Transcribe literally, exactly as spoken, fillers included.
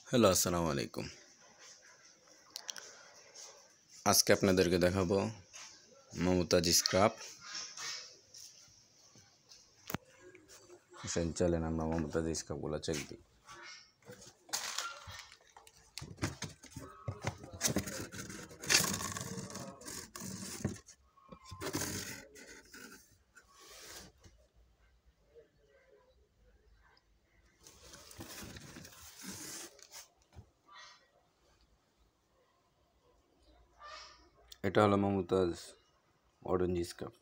Hello, আসসালামু আলাইকুম। আজকে আপনাদেরকে দেখাবো মমতাজ স্ক্রাব। চলেন আমরা মমতাজ স্ক্রাবগুলো চেক দিই। এটা হলো মমতাজ অরেঞ্জ স্ক্রাব।